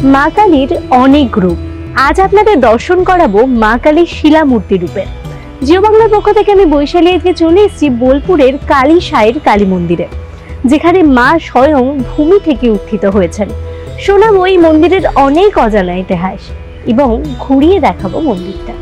মা কালীর অনেক রূপ। আজ আপনাদের দর্শন করাবো মা কালীর শিলামূর্তি রূপে। জিও বাংলার পক্ষ থেকে আমি বৈশালী আজকে চলে এসেছি বোলপুরের কালীসায়ের কালী মন্দিরে, যেখানে মা স্বয়ং ভূমি থেকে উত্থিত হয়েছেন। শোনাবো এই মন্দিরের অনেক অজানা ইতিহাস এবং ঘুরিয়ে দেখাবো মন্দিরটা।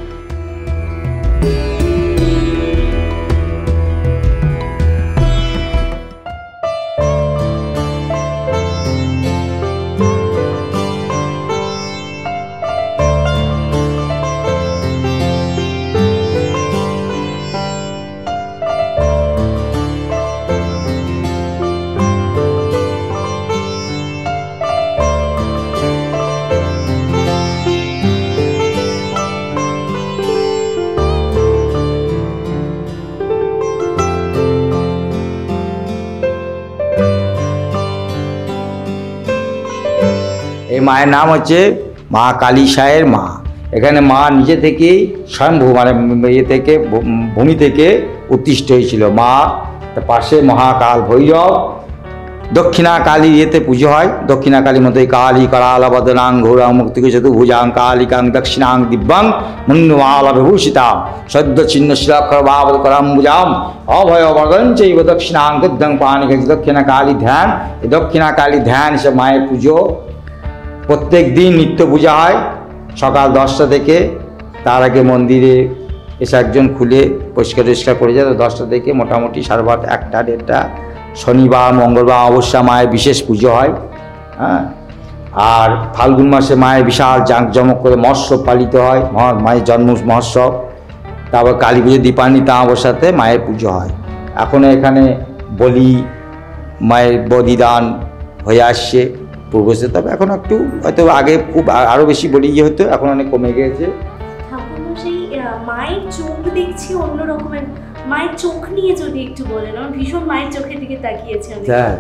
এই মায়ের নাম হচ্ছে মা কালীসায়ের মা। এখানে মা নিজে থেকেই স্বয়ংভূ মানে ইয়ে থেকে ভূমি থেকে উত্তিষ্ট হয়েছিল। মা পাশে মহাকাল ভৈরব, দক্ষিণা কালী ইয়েতে পুজো হয়। দক্ষিণা কালীর মধ্যে কালী করালবদনাং ঘোরাং মুক্তিকে চতুর্ভুজাং কালিকাং দক্ষিণাং দিব্যাং মুন্ডমালবিভূষিতাং সদ্য চিহ্ন শিলাক্ষর বাবদ করাম্বুজাম অভয় বর্ধন চৈব দক্ষিণাং গদ্যং পানিকে দক্ষিণা কালী ধ্যান। এই দক্ষিণা কালী ধ্যান হিসেবে মায়ের পুজো প্রত্যেক দিন নিত্য পূজা হয় সকাল 10টা থেকে। তার আগে মন্দিরে এসে একজন খুলে পরিষ্কার করে যায়। 10টা থেকে মোটামুটি 12:30 1টা 1:30 শনিবার মঙ্গলবার অবশ্যই মায়ের বিশেষ পুজো হয়। হ্যাঁ, আর ফাল্গুন মাসে মায়ের বিশাল জাঁকজমক করে মহোৎসব পালিত হয়, মায়ের জন্ম মহোৎসব। তারপর কালী পুজো দীপান্বিতা অবস্থাতে মায়ের পুজো হয়। এখনও এখানে বলি মায়ের বলিদান হয়ে আসছে পূর্বশে। তবে এখন একটু হয়তো আগে খুব আরও বেশি বলি ইয়ে হতো, এখন অনেক কমে গিয়েছে। মায়ের চোখ দেখছি অন্য রকমের। মায়ের চোখ নিয়ে যদি একটু বলেন, আমি ভীষণ মায়ের চোখের দিকে তাকিয়েছি। হ্যাঁ,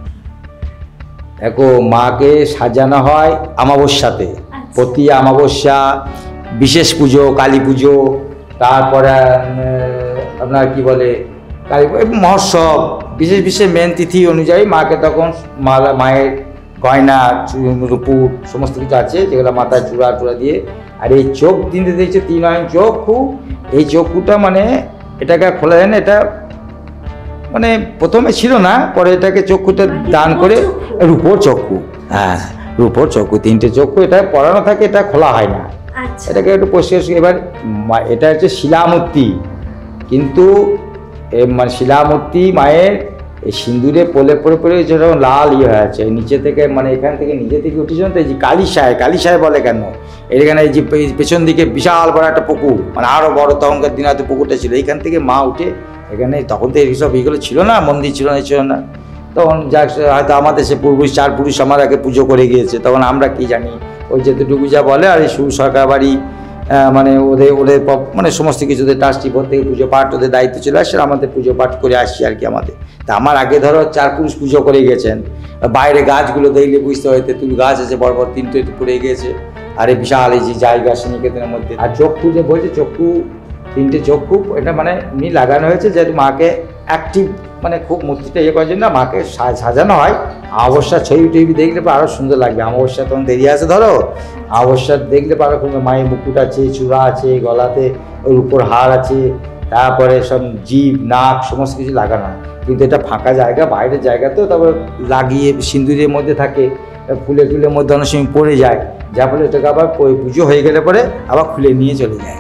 দেখো মাকে সাজানো হয় অমাবস্যাতে। প্রতি অমাবস্যা বিশেষ পুজো, কালী পুজো, তারপরে আপনার কি বলে কালী মহোৎসব, বিশেষ বিশেষ মেন তিথি অনুযায়ী মাকে তখন মায়ের গয়না রূপুর সমস্ত কিছু আছে, যেগুলো মাথায় চূড়া দিয়ে। আর এই চোখ দিনতে দেখছে 3 আইন চক্ষু। এই চক্ষুটা মানে এটাকে খোলা যায় না, এটা মানে প্রথমে ছিল না, পরে এটাকে চক্ষুটা দান করে রূপোর চক্ষু। হ্যাঁ, রূপোর চক্ষু, 3টে চক্ষু এটা পরানো থাকে, এটা খোলা হয় না। এটাকে একটু পরিষ্কার। এবার এটা হচ্ছে শিলামূর্তি, কিন্তু মানে শিলামূর্তি মায়ের এই সিঁদুরে পলে পড়ে যেরকম লাল ইয়ে হয়ে আছে নিচে থেকে, মানে এখান থেকে নিজে থেকে উঠেছিল। তো এই যে কালীসায় বলে কেন, এখানে এই যে পেছন দিকে বিশাল বড় একটা পুকুর, মানে আরও বড় তখনকার দিনে হয়তো পুকুরটা ছিল। এইখান থেকে মা উঠে এখানে, তখন তো এইসব এইগুলো ছিল না, মন্দির ছিল না, তখন যাক হয়তো আমাদের সে চার পুরুষ আমার আগে পুজো করে গিয়েছে, তখন আমরা কি জানি ওই যেটুকু যা বলে। আর এই সরকার বাড়ি মানে ওদের মানে সমস্ত কিছু ট্রাস্টি ভোর থেকে পুজো পাঠ ওদের দায়িত্ব চলে আসছে, আমাদের পুজো পাঠ করে আসছি আর কি। আমাদের তা আমার আগে ধরো 4 পুরুষ পুজো করে গেছেন। বাইরে গাছগুলো দেখলে বুঝতে হয়তো তুল গাছ আছে বড় 3টে পড়ে গিয়েছে। আর এই বিশাল এই যে জায়গা শ্রীনিকেতনের মধ্যে। আর চক্ষু যে বলছে, চক্ষু 3টে চক্ষু, এটা মানে এমনি লাগানো হয়েছে যে মাকে অ্যাক্টিভ, মানে খুব মূর্তিটা ইয়ে করার জন্য মাকে সাজানো হয়। অমাবস্যা ছবি দেখলে পরে আরও সুন্দর লাগবে। অমাবস্যা তখন দেরি আছে, ধরো অমাবস্যা দেখলে পরে খুব মায়ের মুকুট আছে, চূড়া আছে, গলাতে ওর উপর হার আছে, তারপরে সব জিভ নাক সমস্ত কিছু লাগানো হয়। কিন্তু এটা ফাঁকা জায়গা, বাইরের জায়গা তো, তারপর লাগিয়ে সিঁদুরের মধ্যে থাকে, ফুলের মধ্যে অনেক সময় পড়ে যায়, যার ফলে এটাকে আবার পুজো হয়ে গেলে পরে আবার খুলে নিয়ে চলে যায়।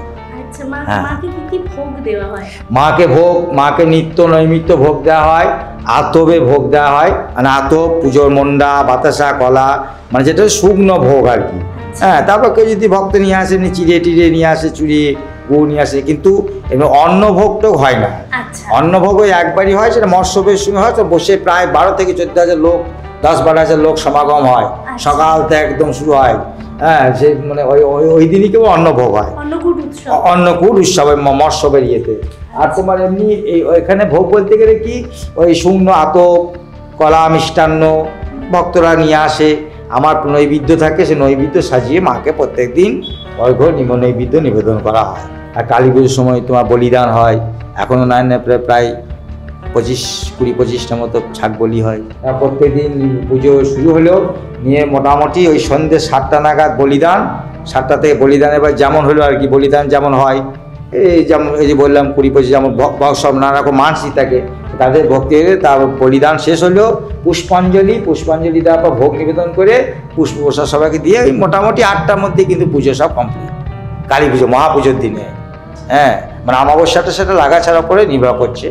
মাকে নিত্য নৈমিত্য ভোগ দেওয়া হয়। আতবে ভোগ দেওয়া হয়, মানে আতব পুজোর মন্ডা, বাতাসা, কলা, মানে যেটা শুকনো ভোগ আর কি। হ্যাঁ, তারপর কেউ যদি ভক্ত নিয়ে আসে, চিড়ে নিয়ে আসে, চুড়ি গুড় নিয়ে আসে, কিন্তু এমনি অন্নভোগটাও হয় না। অন্নভোগ ওই একবারই হয়, সেটা মৎস্যবের সময় হয়। তো বসে প্রায় 12 থেকে 14,000 লোক, 10-12 হাজার লোক সমাগম হয়। সকাল থেকে একদম শুরু হয়। হ্যাঁ, সে মানে ওই দিনই কেবল অন্নভোগ হয়, অন্নকূট উৎসব মৎস্যবের ইয়েতে। আর তোমার এমনি এখানে ভোগ বলতে গেলে কি, ওই শুকনো আতপ, কলা, মিষ্টান্ন ভক্তরা নিয়ে আসে। আমার নৈবেদ্য থাকে, সে নৈবেদ্য সাজিয়ে মাকে প্রত্যেক দিন অর্ঘ্য নৈবেদ্য নিবেদন করা হয়। আর কালী পুজোর সময় তোমার বলিদান হয়। এখনও প্রায় 20-25টা মতো ছাগ বলি হয়। প্রত্যেকদিন পুজো শুরু হলো, নিয়ে মোটামুটি ওই সন্ধ্যে 7টা নাগাদ বলিদান, 7টা থেকে বলিদান এবার যেমন হলো আর কি, বলিদান যেমন হয় যেমন এই যে বললাম 20-25 যেমন সব নানা রকম মানসি থাকে তাদের ভক্তি হলে তার বলিদান শেষ হলো, পুষ্পাঞ্জলি দেওয়ার পর ভোগ নিবেদন করে পুষ্প প্রসাদ সবাইকে দিয়ে ওই মোটামুটি 8টার মধ্যে কিন্তু পুজো সব কমপ্লিট। কালী পুজো মহাপুজোর দিনে, হ্যাঁ, মানে অমাবস্যাটা সেটা লাগাছাড়া করে নির্বাহ করছে।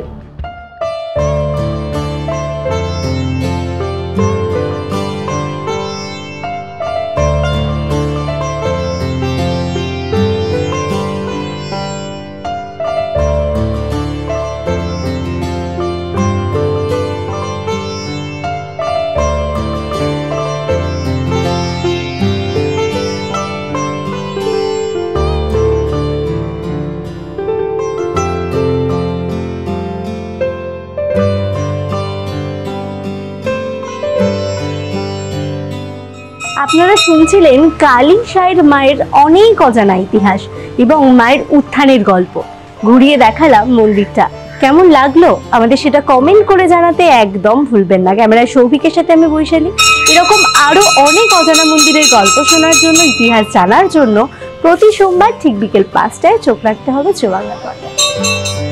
আপনারা শুনছিলেন কালী সাইয়ের মায়ের অনেক অজানা ইতিহাস এবং মায়ের উত্থানের গল্প। ঘুরিয়ে দেখালাম মন্দিরটা, কেমন লাগলো আমাদের সেটা কমেন্ট করে জানাতে একদম ভুলবেন না। ক্যামেরায় সৌভিকের সাথে আমি বৈশালী। এরকম আরো অনেক অজানা মন্দিরের গল্প শোনার জন্য, ইতিহাস জানার জন্য প্রতি সোমবার ঠিক বিকেল 5টায় চোখ রাখতে হবে জো বাংলা পর্দায়।